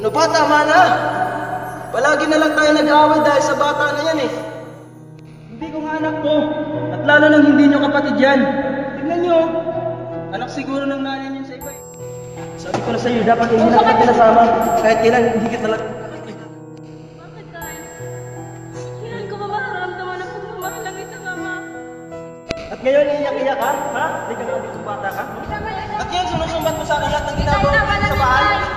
Ano ba, tama na? Palagi na lang tayo nag-aaway dahil sa bata na yan eh. Hindi ko nga anak mo. At lalo nang hindi nyo kapatid yan. Tingnan nyo. Anak siguro ng nanay niyan sa iba eh. Sabi ko na sa'yo, dapat hindi na kita kinasama. Kahit kailan, hindi kita lang. Bakit tayo? Kailan ko ba mararamdaman ang pagmamahal ng isang ama? At ngayon, iiyak-iyak ka? Ha? Hindi ka naman dito bata ka? At yan, sinusumbat mo sa akin lahat ng ginagawa mo sa bahay.